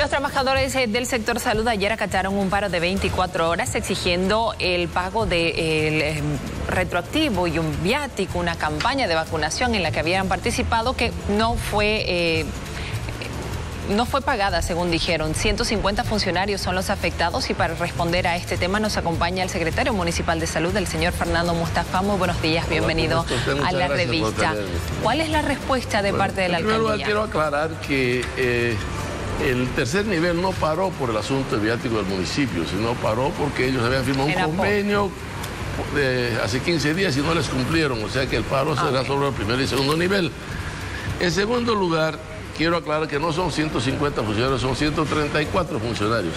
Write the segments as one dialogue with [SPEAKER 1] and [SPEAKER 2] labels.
[SPEAKER 1] Los trabajadores del sector salud ayer acataron un paro de 24 horas exigiendo el pago del retroactivo y un viático, una campaña de vacunación en la que habían participado que no fue pagada, según dijeron. 150 funcionarios son los afectados y para responder a este tema nos acompaña el secretario municipal de salud, el señor Fernando Mustafa. Muy buenos días, bienvenido a la revista. ¿Cuál es la respuesta de parte de la alcaldía?
[SPEAKER 2] Primero quiero aclarar que el tercer nivel no paró por el asunto del viático del municipio, sino paró porque ellos habían firmado un convenio hace 15 días y no les cumplieron, o sea que el paro será sobre el primer y segundo nivel. En segundo lugar, quiero aclarar que no son 150 funcionarios, son 134 funcionarios.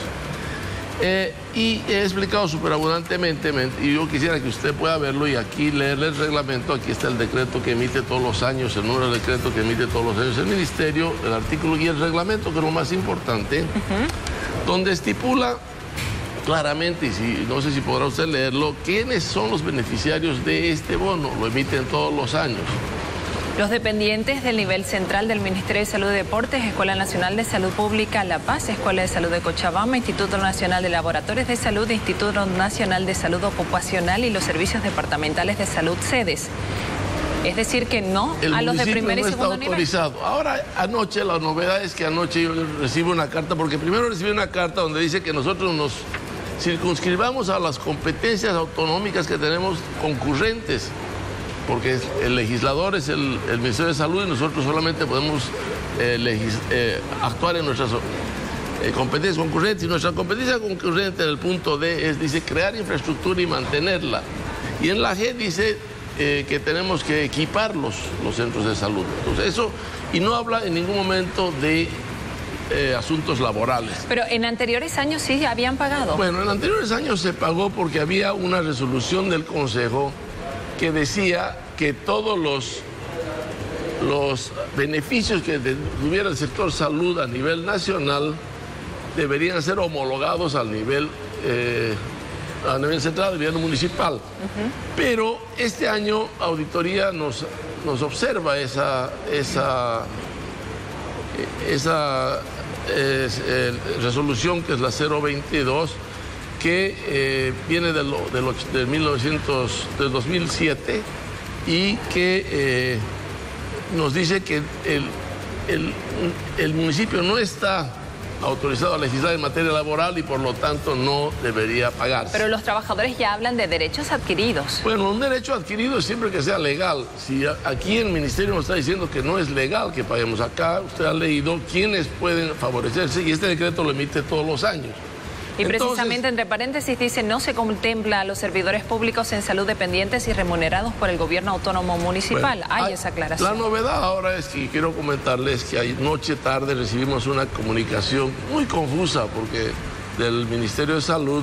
[SPEAKER 2] Y he explicado superabundantemente, y yo quisiera que usted pueda verlo y aquí leerle el reglamento. Aquí está el decreto que emite todos los años, el número de decreto que emite todos los años el ministerio, el artículo y el reglamento, que es lo más importante, donde estipula claramente, y no sé si podrá usted leerlo, quiénes son los beneficiarios de este bono. Lo emiten todos los años.
[SPEAKER 1] Los dependientes del nivel central del Ministerio de Salud y Deportes, Escuela Nacional de Salud Pública La Paz, Escuela de Salud de Cochabamba, Instituto Nacional de Laboratorios de Salud, Instituto Nacional de Salud Ocupacional y los servicios departamentales de salud sedes. Es decir, que no a los de primer y segundo nivel.
[SPEAKER 2] Autorizado. Ahora, anoche, la novedad es que anoche yo recibo una carta, porque primero recibí una carta donde dice que nosotros nos circunscribamos a las competencias autonómicas que tenemos concurrentes, porque el legislador es el Ministerio de Salud y nosotros solamente podemos actuar en nuestras competencias concurrentes. Y nuestra competencia concurrente en el punto D dice crear infraestructura y mantenerla. Y en la G dice que tenemos que equipar los centros de salud. Entonces eso, y no habla en ningún momento de asuntos laborales.
[SPEAKER 1] Pero en anteriores años sí habían pagado.
[SPEAKER 2] Bueno, en anteriores años se pagó porque había una resolución del Consejo que decía que todos los beneficios que tuviera el sector salud a nivel nacional deberían ser homologados al nivel central, a nivel municipal. Pero este año auditoría nos observa esa resolución, que es la 022, que viene del 2007 y que nos dice que el municipio no está autorizado a legislar en materia laboral y por lo tanto no debería pagarse.
[SPEAKER 1] Pero los trabajadores ya hablan de derechos adquiridos.
[SPEAKER 2] Bueno, un derecho adquirido es siempre que sea legal. Si aquí el ministerio nos está diciendo que no es legal que paguemos acá, usted ha leído quiénes pueden favorecerse y este decreto lo emite todos los años.
[SPEAKER 1] Y precisamente, entre paréntesis, dice, no se contempla a los servidores públicos en salud dependientes y remunerados por el gobierno autónomo municipal. Bueno, hay esa aclaración.
[SPEAKER 2] La novedad ahora es que quiero comentarles que anoche tarde recibimos una comunicación muy confusa del Ministerio de Salud,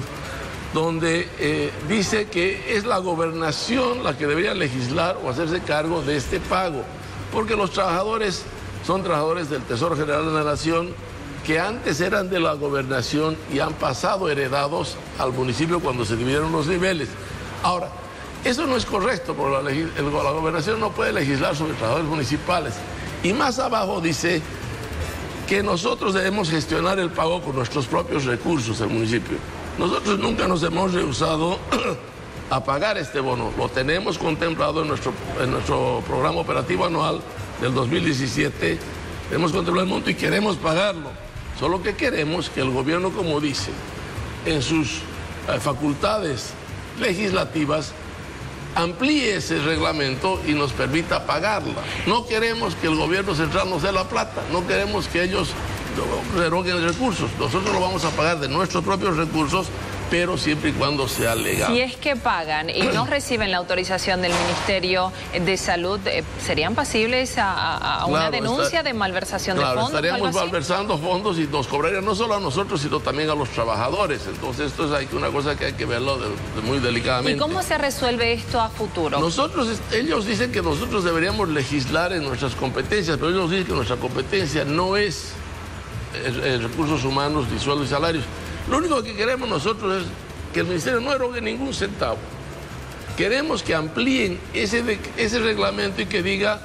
[SPEAKER 2] donde dice que es la gobernación la que debería legislar o hacerse cargo de este pago, porque los trabajadores son trabajadores del Tesoro General de la Nación, que antes eran de la gobernación y han pasado heredados al municipio cuando se dividieron los niveles. Ahora, eso no es correcto, porque la gobernación no puede legislar sobre trabajadores municipales. Y más abajo dice que nosotros debemos gestionar el pago con nuestros propios recursos del municipio. Nosotros nunca nos hemos rehusado a pagar este bono. Lo tenemos contemplado en nuestro programa operativo anual del 2017. Hemos contemplado el monto y queremos pagarlo. Solo que queremos que el gobierno, como dice, en sus facultades legislativas, amplíe ese reglamento y nos permita pagarla. No queremos que el gobierno central nos dé la plata, no queremos que ellos deroguen recursos. Nosotros lo vamos a pagar de nuestros propios recursos, pero siempre y cuando sea legal.
[SPEAKER 1] Si es que pagan y no reciben la autorización del Ministerio de Salud, ¿serían pasibles a una denuncia de malversación de fondos?
[SPEAKER 2] Estaríamos malversando fondos y nos cobrarían no solo a nosotros, sino también a los trabajadores. Entonces esto es una cosa que hay que verlo muy delicadamente.
[SPEAKER 1] ¿Y cómo se resuelve esto a futuro?
[SPEAKER 2] Ellos dicen que nosotros deberíamos legislar en nuestras competencias, pero ellos dicen que nuestra competencia no es recursos humanos ni sueldos y salarios. Lo único que queremos nosotros es que el ministerio no erogue ningún centavo. Queremos que amplíen ese reglamento y que diga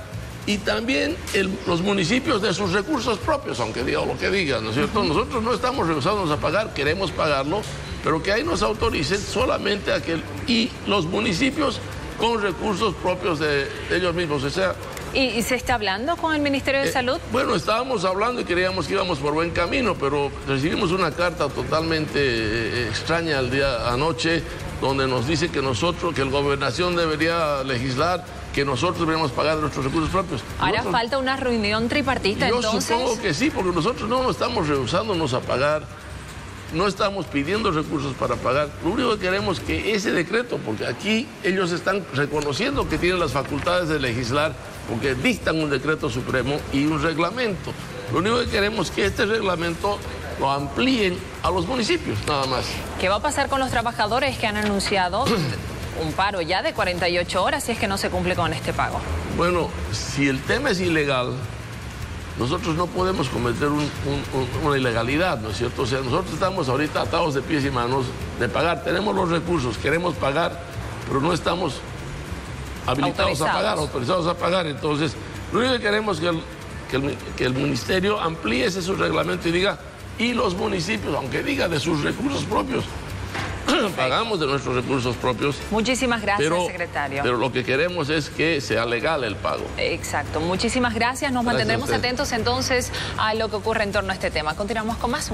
[SPEAKER 2] y también los municipios de sus recursos propios, aunque diga lo que digan, ¿no es cierto? Nosotros no estamos rehusándonos a pagar, queremos pagarlo, pero que ahí nos autoricen solamente y los municipios con recursos propios de ellos mismos, o sea...
[SPEAKER 1] ¿Y se está hablando con el Ministerio de Salud?
[SPEAKER 2] Bueno, estábamos hablando y creíamos que íbamos por buen camino, pero recibimos una carta totalmente extraña anoche, donde nos dice que la gobernación debería legislar, que nosotros deberíamos pagar de nuestros recursos propios.
[SPEAKER 1] Ahora falta una reunión tripartita, entonces.
[SPEAKER 2] Yo supongo que sí, porque nosotros no estamos rehusándonos a pagar, no estamos pidiendo recursos para pagar. Lo único que queremos es que ese decreto, porque aquí ellos están reconociendo que tienen las facultades de legislar, porque dictan un decreto supremo y un reglamento. Lo único que queremos es que este reglamento lo amplíen a los municipios, nada más.
[SPEAKER 1] ¿Qué va a pasar con los trabajadores que han anunciado un paro ya de 48 horas si es que no se cumple con este pago?
[SPEAKER 2] Bueno, si el tema es ilegal, nosotros no podemos cometer una ilegalidad, ¿no es cierto? O sea, nosotros estamos ahorita atados de pies y manos de pagar. Tenemos los recursos, queremos pagar, pero no estamos habilitados a pagar, autorizados a pagar. Entonces, lo único que queremos es que el ministerio amplíe ese su reglamento y diga, y los municipios, aunque diga de sus recursos propios, pagamos de nuestros recursos propios.
[SPEAKER 1] Muchísimas gracias, secretario.
[SPEAKER 2] Pero lo que queremos es que sea legal el pago.
[SPEAKER 1] Exacto. Muchísimas gracias. Nos mantendremos atentos entonces a lo que ocurre en torno a este tema. Continuamos con más.